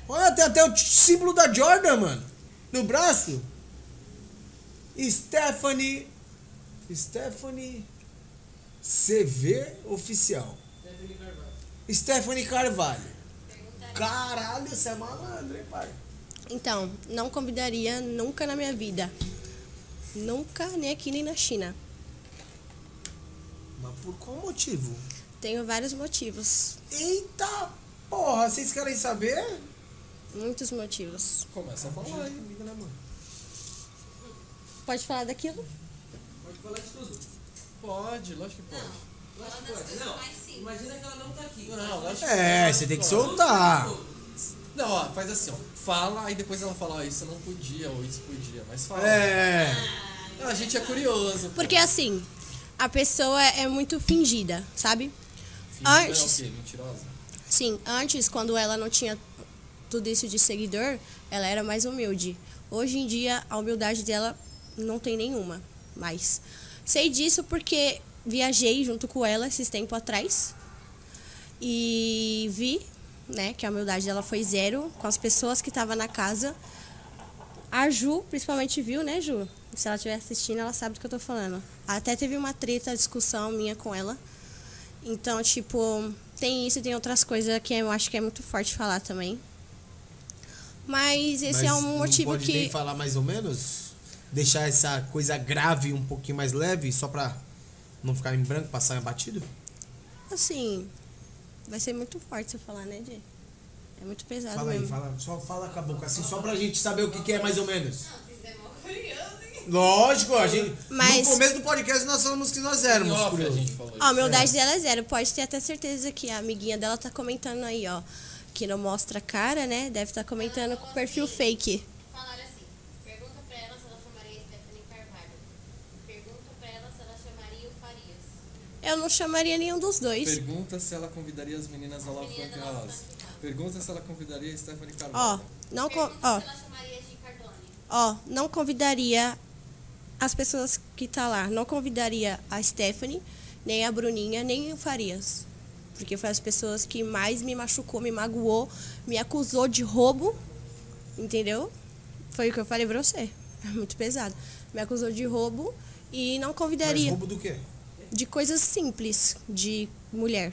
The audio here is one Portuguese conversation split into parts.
Olha, tem até o símbolo da Jordan, mano. No braço. Stephanie CV Oficial. Stephanie Carvalho. Caralho, você é malandro, hein, pai? Então, não convidaria nunca na minha vida. Nunca, nem aqui, nem na China. Mas por qual motivo? Tenho vários motivos. Eita porra, vocês querem saber? Muitos motivos. Começa a falar aí. Pode falar daquilo? Pode falar de tudo. Pode, lógico que pode. Lógico que pode. Não, imagina que ela não tá aqui. Não, lógico É, você tem que soltar. Não, ó, faz assim, ó. Fala, aí depois ela fala, ó, isso não podia, ou isso podia. Mas fala. É. A gente é curioso. Porque assim, a pessoa é muito fingida, sabe? Antes. É o quê? Mentirosa? Sim, antes, quando ela não tinha tudo isso de seguidor, ela era mais humilde. Hoje em dia, a humildade dela não tem nenhuma mais. Sei disso porque viajei junto com ela esses tempos atrás e vi, né, que a humildade dela foi zero com as pessoas que estavam na casa. A Ju, principalmente, viu, né, Ju? Se ela estiver assistindo, ela sabe do que eu tô falando. Até teve uma treta, discussão minha com ela. Então, tipo, tem isso e tem outras coisas que eu acho que é muito forte falar também. Mas esse é um motivo pode que... nem falar mais ou menos? Deixar essa coisa grave um pouquinho mais leve, só pra não ficar em branco, passar batido? Assim, vai ser muito forte se eu falar, né, Jay? É muito pesado Fala aí, mesmo. só fala com a boca assim, só pra gente saber o que é mais ou menos. Não, vocês é mó curioso, hein? Lógico, a gente... Mas- No começo do podcast nós falamos que nós éramos Em off, a curiosos. gente falou Ó, a humildade dela é zero. Pode ter até certeza que a amiguinha dela tá comentando aí, ó. Que não mostra a cara, né? Deve estar comentando com perfil fake. Falaram assim, pergunta pra ela se ela chamaria Stephanie Carvalho. Pergunta pra ela se ela chamaria o Farias. Eu não chamaria nenhum dos dois. Pergunta se ela convidaria as meninas da Love Meninas Funk da Love House. Funk House. Pergunta se ela convidaria a Stephanie Ó, Carvalho. não, Pergunta ó, se ela chamaria G Cardone. ó, não convidaria as pessoas que tá lá. Não convidaria a Stephanie, nem a Bruninha, nem o Farias. Porque foi as pessoas que mais me machucou, me magoou, me acusou de roubo, entendeu? Foi o que eu falei pra você. É muito pesado. Me acusou de roubo e não Mas convidaria roubo do quê? de coisas simples de mulher.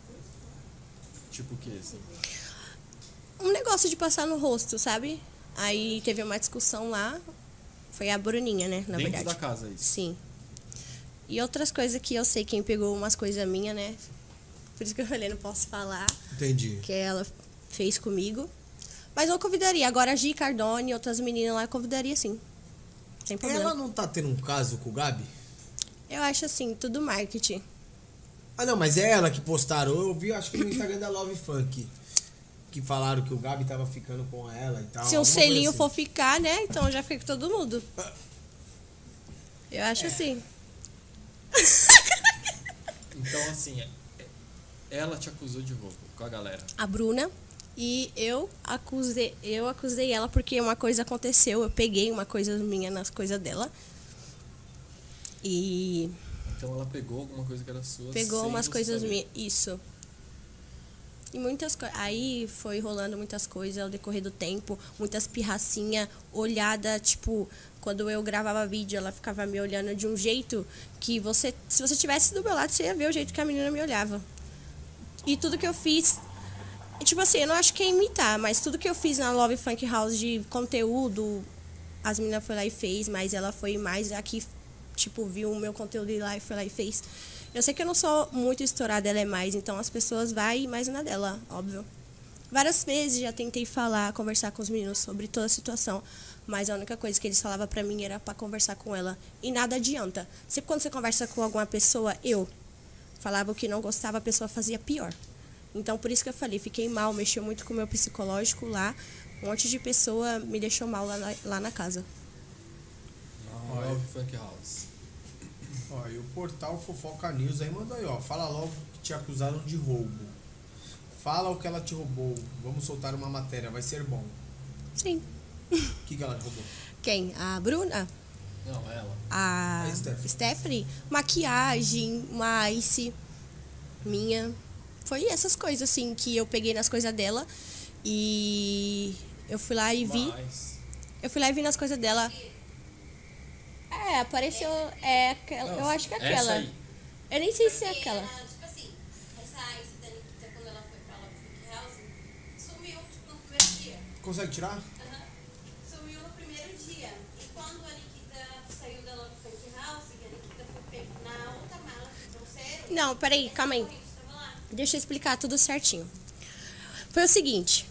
Tipo o quê? Assim? Um negócio de passar no rosto, sabe? Aí teve uma discussão lá. Foi a Bruninha, né? Na Dentro verdade. da casa, isso. Sim. E outras coisas que eu sei quem pegou umas coisas minhas, né? Por isso que eu falei, não posso falar. Entendi. Que ela fez comigo. Mas eu convidaria. Agora a Gi Cardone e outras meninas lá, eu convidaria sim. Sem problema. Ela não tá tendo um caso com o Gabi? Eu acho assim, tudo marketing. Ah, não, mas é ela que postaram. Eu vi, acho que no Instagram da Love Funk. Que falaram que o Gabi tava ficando com ela e tal. Se um alguma coisa selinho assim. for ficar, né? Então já fica com todo mundo. Eu É. acho assim. Então, assim, ela te acusou de roubo com a galera. A Bruna. E eu acusei ela porque uma coisa aconteceu. Eu peguei uma coisa minha nas coisas dela. E Então ela pegou alguma coisa que era sua. pegou sem umas você coisas saber. minhas. Isso. E muitas coisas. Aí foi rolando muitas coisas ao decorrer do tempo. Muitas pirracinhas, olhada, tipo, quando eu gravava vídeo, ela ficava me olhando de um jeito que você. Se você tivesse do meu lado, você ia ver o jeito que a menina me olhava. E tudo que eu fiz. Tipo assim, eu não acho que é imitar, mas tudo que eu fiz na Love Funk House de conteúdo, as meninas foi lá e fez, mas ela foi mais aqui, tipo, viu o meu conteúdo e lá e foi lá e fez. Eu sei que eu não sou muito estourada, ela é mais, então as pessoas vai mais na dela, óbvio. Várias vezes já tentei falar, conversar com os meninos sobre toda a situação, mas a única coisa que eles falavam pra mim era pra conversar com ela. E nada adianta. Sempre quando você conversa com alguma pessoa, eu falava o que não gostava, a pessoa fazia pior. Então, por isso que eu falei, fiquei mal, mexeu muito com o meu psicológico lá. Um monte de pessoa me deixou mal lá na casa. Na Love Funk House. Ó, e o portal Fofoca News aí mandou aí, ó. Fala logo que te acusaram de roubo. Fala o que ela te roubou. Vamos soltar uma matéria, vai ser bom. Sim. O que ela roubou? Quem? A Bruna? Não, ela. A A Stephanie. Stephanie? Maquiagem, uma ice minha. Foi essas coisas, assim, que eu peguei nas coisas dela. E eu fui lá e vi. Mas... Eu fui lá e vi nas coisas dela. Apareceu. Eu acho que é aquela. Essa aí. Eu nem sei se é Porque aquela. ela, tipo assim, essa Ice da Nikita, quando ela foi pra lá pro Funk House, sumiu, tipo, no primeiro dia. Consegue tirar? Aham. Sumiu no primeiro dia. E quando a Nikita saiu da lá do Funk House, a Nikita foi pega na outra mala que trouxeram. Não, peraí, calma aí. Deixa eu explicar tudo certinho. Foi o seguinte.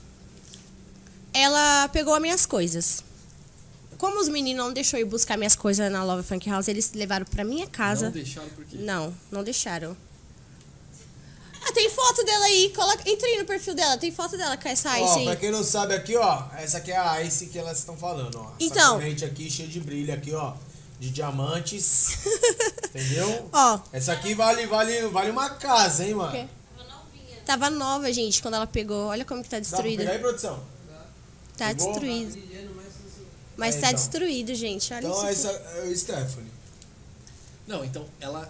Ela pegou as minhas coisas. Como os meninos não deixaram eu ir buscar minhas coisas na Love Funk House, eles levaram pra minha casa. Não deixaram por quê? Não deixaram. Tem foto dela aí. Entra aí no perfil dela. Tem foto dela com essa Ice Ó, aí. pra quem não sabe aqui, ó, essa aqui é a Ice que elas estão falando, ó. Essa Então. corrente aqui cheia de brilho aqui, ó, de diamantes. Entendeu? Ó. Essa aqui vale uma casa, hein, mano? quê? Tava novinha. Tava nova, gente, quando ela pegou. Olha como que tá Dá pra pegar aí, destruída. produção? Tá Pegou? destruído. Brilhando mais que o Mas É, tá então. destruído, gente. Olha Então isso. essa é o Stephanie. Não, então ela...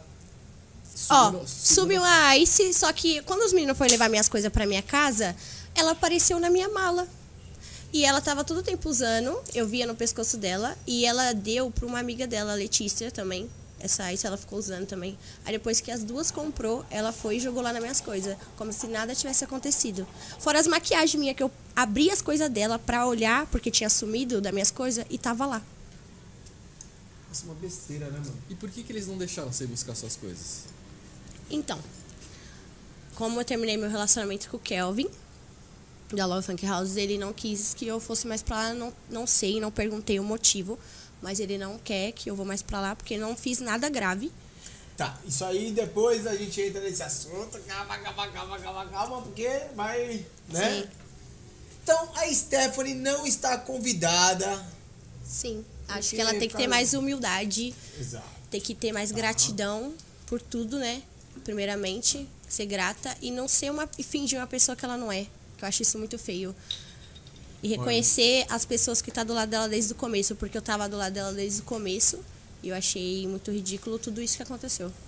Subiu a Ice, só que quando os meninos foram levar minhas coisas pra minha casa, ela apareceu na minha mala. E ela tava todo o tempo usando, eu via no pescoço dela, e ela deu pra uma amiga dela, a Letícia, também. Essa Ice ela ficou usando também. Aí depois que as duas comprou, ela foi e jogou lá nas minhas coisas, como se nada tivesse acontecido. Fora as maquiagens minhas, que eu abri as coisas dela pra olhar, porque tinha sumido das minhas coisas, e tava lá. Isso é uma besteira, né, mano? E por que eles não deixaram você buscar suas coisas? Então, como eu terminei meu relacionamento com o Kelvin, da Love Funk House, ele não quis que eu fosse mais pra lá, não sei, não perguntei o motivo, mas ele não quer que eu vou mais pra lá, porque não fiz nada grave. Tá, isso aí depois a gente entra nesse assunto, calma, porque vai, né? Sim. Então, a Stephanie não está convidada. Sim, acho Porque, que ela tem que ter cara, mais humildade, Exato. tem que ter mais gratidão por tudo, né? Primeiramente, ser grata e não ser e fingir uma pessoa que ela não é, que eu acho isso muito feio. E reconhecer as pessoas que tá do lado dela desde o começo, porque eu tava do lado dela desde o começo e eu achei muito ridículo tudo isso que aconteceu.